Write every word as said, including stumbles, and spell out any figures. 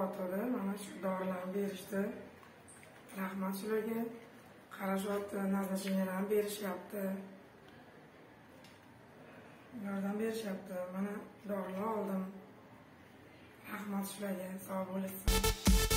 og'riyotdi. Mana shu dorilarni berishdi. Rahmat shularga. Qarashyapti, nazarchilar ham berishyapti. Yordam berishyapti. Mana dorilar oldim. Rahmat shularga, sog' bo'lsin.